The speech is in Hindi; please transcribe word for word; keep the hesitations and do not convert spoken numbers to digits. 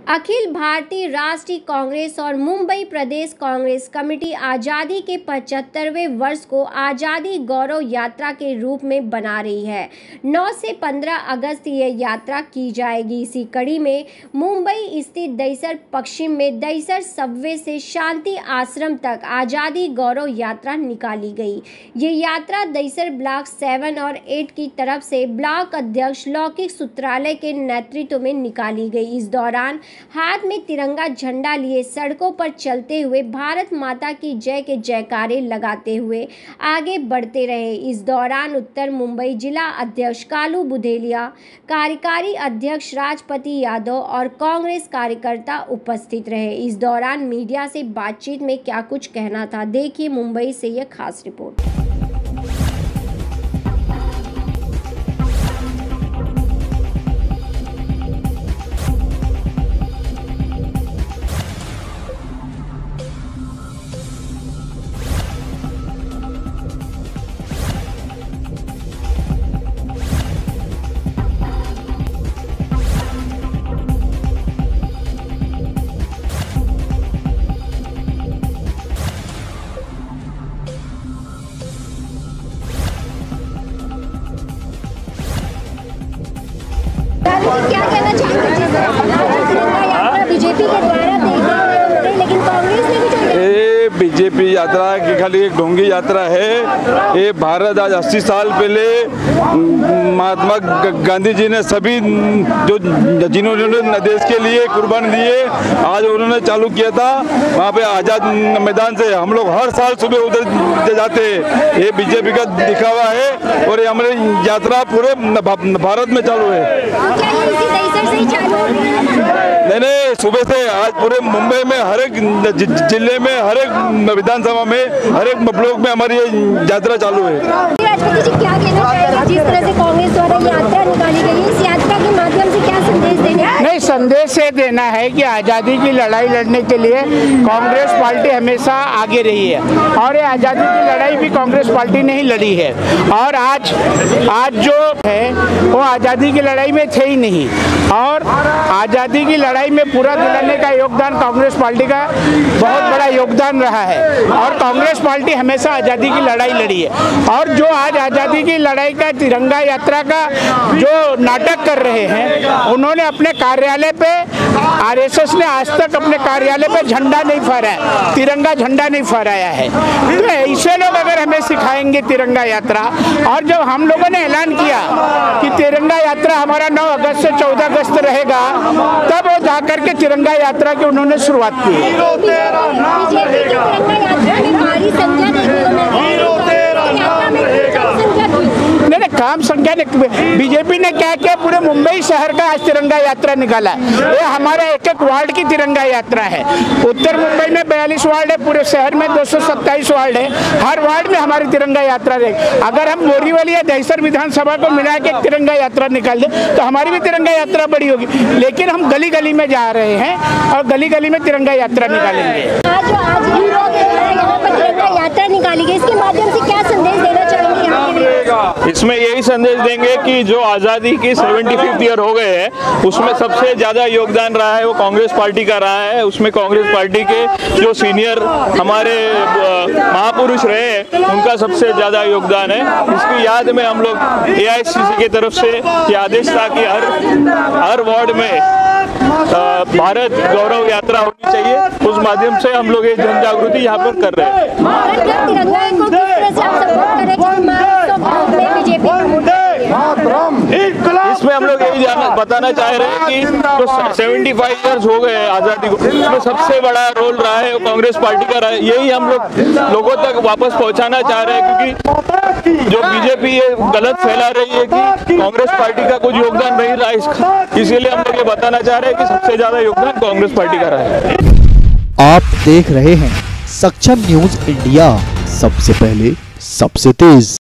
अखिल भारतीय राष्ट्रीय कांग्रेस और मुंबई प्रदेश कांग्रेस कमेटी आज़ादी के पचहत्तरवें वर्ष को आज़ादी गौरव यात्रा के रूप में बना रही है। नौ से पंद्रह अगस्त यह यात्रा की जाएगी। इसी कड़ी में मुंबई स्थित दहिसर पश्चिम में दहिसर सबवे से शांति आश्रम तक आज़ादी गौरव यात्रा निकाली गई। ये यात्रा दहिसर ब्लॉक सेवन और एट की तरफ से ब्लॉक अध्यक्ष लौकिक सूत्रालय के नेतृत्व में निकाली गई। इस दौरान हाथ में तिरंगा झंडा लिए सड़कों पर चलते हुए भारत माता की जय के जयकारे लगाते हुए आगे बढ़ते रहे। इस दौरान उत्तर मुंबई जिला अध्यक्ष कालू बुधेलिया, कार्यकारी अध्यक्ष राजपति यादव और कांग्रेस कार्यकर्ता उपस्थित रहे। इस दौरान मीडिया से बातचीत में क्या कुछ कहना था, देखिए मुंबई से यह खास रिपोर्ट। क्या कहना चाहेंगे? बीजेपी के द्वारा देखा, लेकिन कांग्रेस ने भी ये बीजेपी यात्रा की खाली एक ढोंगी यात्रा है। ये भारत आज अस्सी साल पहले महात्मा गांधी जी ने सभी जो जिन्होंने देश के लिए कुर्बानी दिए, आज उन्होंने चालू किया था। वहाँ पे आज़ाद मैदान से हम लोग हर साल सुबह उधर जाते हैं। ये बीजेपी का दिखावा है और ये हमारी यात्रा पूरे भारत में चालू है। नहीं नहीं, सुबह से आज पूरे मुंबई में हर एक जिले में, हर एक विधानसभा में, हर एक ब्लॉक में हमारी यात्रा चालू है। राजपति जी, क्या कहना चाहिए जिस तरह से कांग्रेस द्वारा यात्रा निकाली गई है, इस यात्रा के माध्यम से क्या संदेश देना है? नहीं, संदेश ये देना है कि आज़ादी की लड़ाई लड़ने के लिए कांग्रेस पार्टी हमेशा आगे रही है और ये आज़ादी की लड़ाई भी कांग्रेस पार्टी ने ही लड़ी है। और आज आज जो है वो आज़ादी की लड़ाई में थे ही नहीं, और आज़ादी की लड़ाई में पूरा दिलाने का योगदान कांग्रेस पार्टी का बहुत बड़ा योगदान रहा है। और कांग्रेस पार्टी हमेशा आज़ादी की लड़ाई लड़ी है। और जो आज आज़ादी की लड़ाई का तिरंगा यात्रा का जो नाटक कर रहे हैं, उन्होंने अपने कार्यालय पे, आरएसएस ने आज तक अपने कार्यालय पे झंडा नहीं फहराया, तिरंगा झंडा नहीं फहराया है। तो ऐसे लोग अगर हमें सिखाएंगे तिरंगा यात्रा, और जब हम लोगों ने ऐलान किया कि तिरंगा यात्रा हमारा नौ अगस्त से चौदह अगस्त रहेगा, तब वो जाकर के तिरंगा यात्रा की उन्होंने शुरुआत की। नहीं नहीं, काम संख्या ने बीजेपी ने क्या किया, पूरे मुंबई शहर का आज तिरंगा यात्रा निकाला। ये हमारे एक एक वार्ड की तिरंगा यात्रा है। उत्तर मुंबई में बयालीस वार्ड है, पूरे शहर में दो सौ सत्ताईस वार्ड है। हर वार्ड में हमारी तिरंगा यात्रा रहेगी। अगर हम बोरीवली या दहिसर विधानसभा को मिला के तिरंगा यात्रा निकाल दें तो हमारी भी तिरंगा यात्रा बड़ी होगी। लेकिन हम गली गली में जा रहे हैं और गली गली में तिरंगा यात्रा निकालेंगे। आज जो आज यहाँ पर तिरंगा यात्रा निकाली गई, इसके माध्यम से क्या संदेश देना चाहेंगे? इसमें यही संदेश देंगे कि जो आज़ादी की सेवेंटी फिफ्थ ईयर हो गए हैं, उसमें सबसे ज़्यादा योगदान रहा है वो कांग्रेस पार्टी का रहा है। उसमें कांग्रेस पार्टी के जो सीनियर हमारे महापुरुष रहे हैं, उनका सबसे ज़्यादा योगदान है। इसकी याद में हम लोग ए आई सी सी की तरफ से ये आदेश था कि हर हर वार्ड में भारत गौरव यात्रा होनी चाहिए। उस माध्यम से हम लोग ये जन जागृति यहाँ पर कर रहे हैं। इसमें हम लोग यही बताना चाह रहे हैं कि जो पचहत्तर इयर्स हो गए हैं आज़ादी को, इसमें सबसे बड़ा रोल रहा है वो कांग्रेस पार्टी का रहा है। यही हम लोग लोगों तक वापस पहुंचाना चाह रहे हैं, क्योंकि जो बीजेपी ये गलत फैला रही है कि कांग्रेस पार्टी का कुछ योगदान नहीं रहा इसका, इसीलिए हम लोग ये बताना चाह रहे हैं कि सबसे ज्यादा योगदान कांग्रेस पार्टी का रहा है। आप देख रहे हैं सक्षम न्यूज इंडिया, सबसे पहले सबसे तेज।